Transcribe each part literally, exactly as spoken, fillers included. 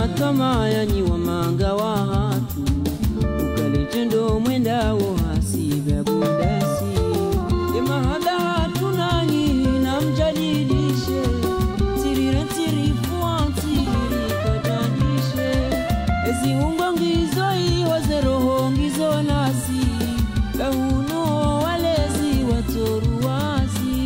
na tamaa yani wa manga wa hatu ukaletendo mwenda wo hasiba bundasi ema hada hatu nani na mjadidishe tirire tirifu antiri kajadishe ezi ungo ngizo iwa zeroho ngizo nasi lahuno walezi watoru wasi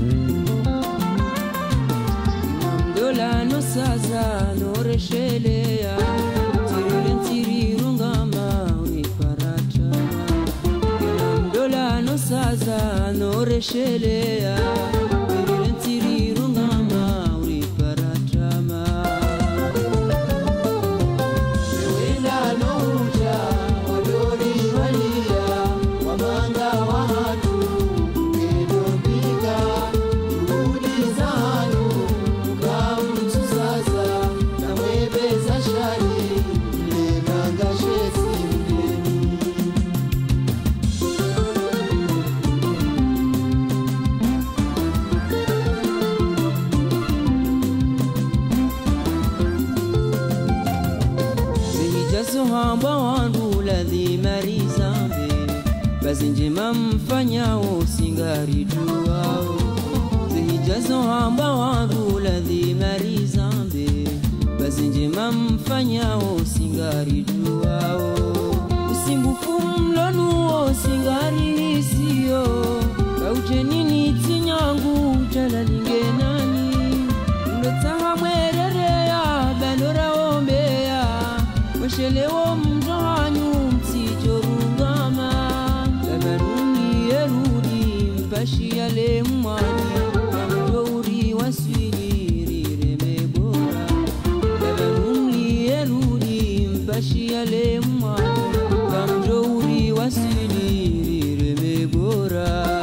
namdola no saza no reshelea tirire tiriru ngama wiparata namdola no saza no reshelea tirire tiriru ngama wiparata ma wenda no uja wadori walia wamanga watu kedopika juhudi zanu ukamtu sasa na mwebeza shari lemanga shesi mgeni zihijazo hamba wandu ladhi marizambe bazinjema mfanyao singari juao zihijazo hamba wandu ladhi marizambe bazinjema mfanyao singari juao usimbufu mlonuo singari hisio kauje nini tinyangu jalalingenani mlotaha mwererea balora ombea mweshelewo mjohanyu mtijorungama labaruni erudi mpashi yale mwani kamjouri waswili riremebora labaruni erudi mpashi yale mwani kamjouri waswili riremebora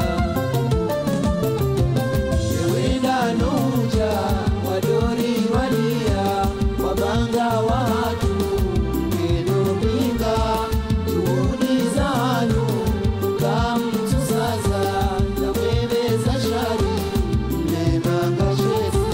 ewenda nuja wadori walia wabanga watu kedopika juhudi zanu ukamtu sasa na mwebeza shari lemanga shesi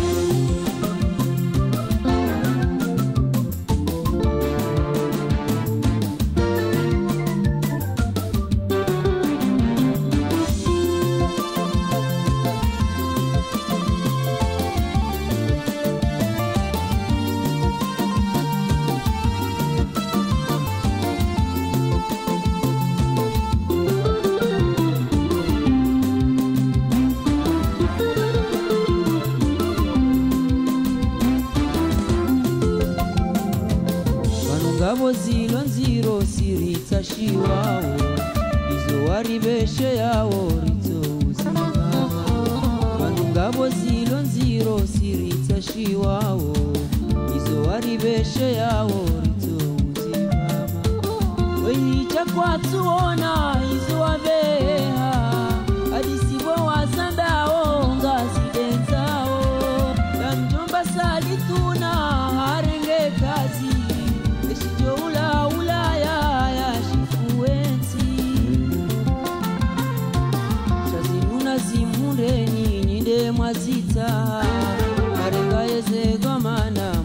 ngabo zilo nziro sirita shiwao izo waribeshe yao rito uzimama Manu ngabo zilo nziro sirita shiwao izo waribeshe yao rito uzimama wehicha kwa tuona izo wabeha adisibo wasandao ngazidenzao na mjomba salituna harenge kazi Ula ulaya ya shifuenzi Chazinuna zimureni ninde mwazita Marenga yeze gamana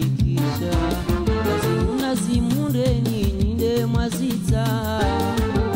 mwawamilikisha Chazinuna zimureni ninde mwazita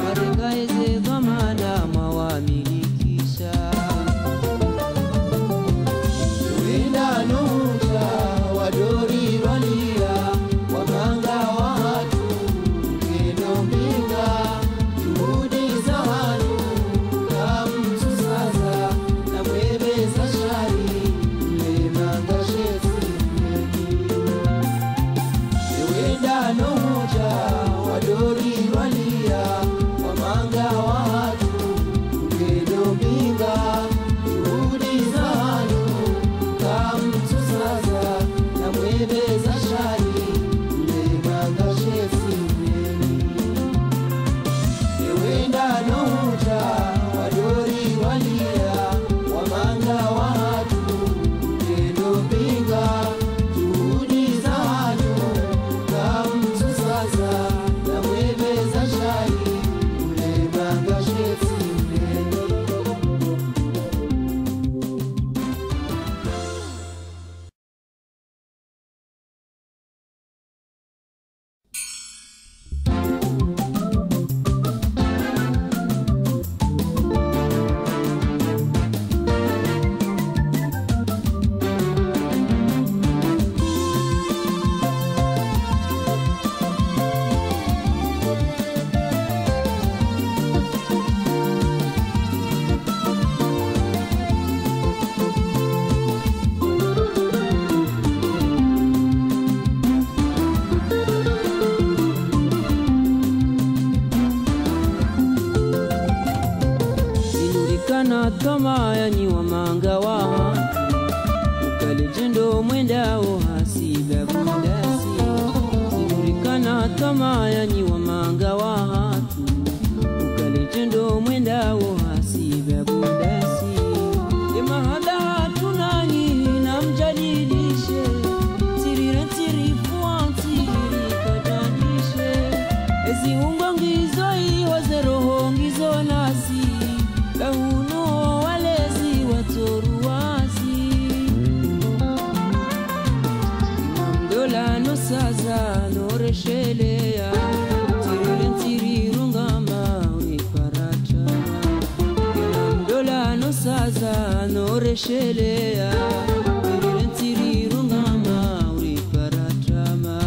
saza noreshelea tirire ntirirungama wiparata kena mdola no saza noreshelea tirire ntirirungama wiparatama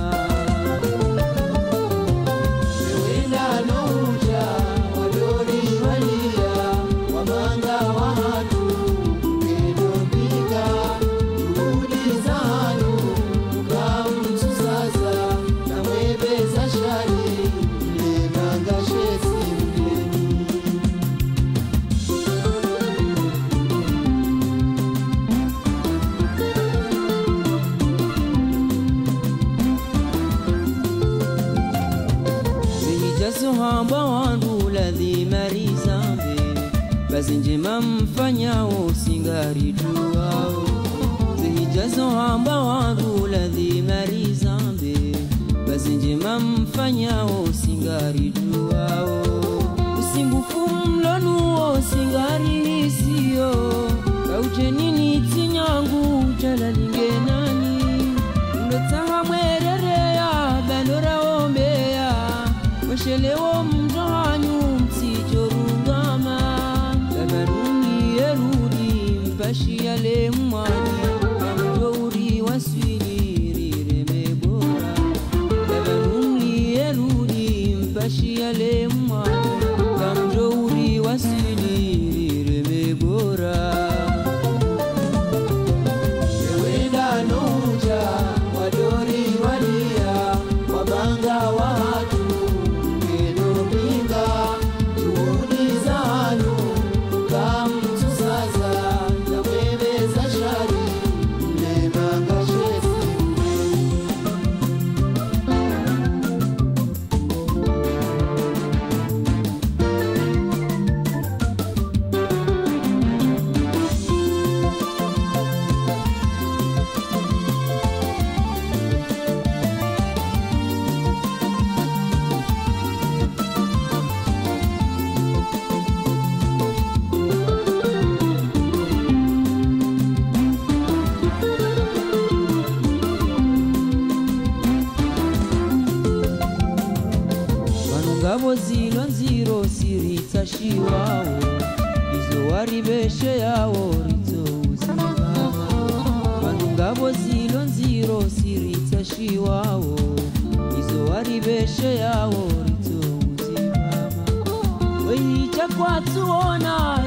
wenda nouja wadori walia wamanga wahatu kedobika juhudi zanu Hamba wangu ladhi marizambe basi njema mfanyao singari duao zihijazo hamba wangu ladhi marizambe basi njema mfanyao singari duao usimbufu mlonuo singari hisio kaujenini tinyangu jalalingenani ndotaha mwererea bandora ombea Washelewo mtohanyu msijorungama Labaruni erudi mpashi yale mwani Kamjouri waswili rireme bora Labaruni erudi mpashi yale mwani Kamjouri waswili rireme bora Yewenda nuja wadori walia wabanga watu Ngabo zilo nziro sirita shiwao Izo waribeshe yao rito uzimama Wanu ngabo zilo nziro sirita shiwao Izo waribeshe yao rito uzimama Wehicha kwa tuona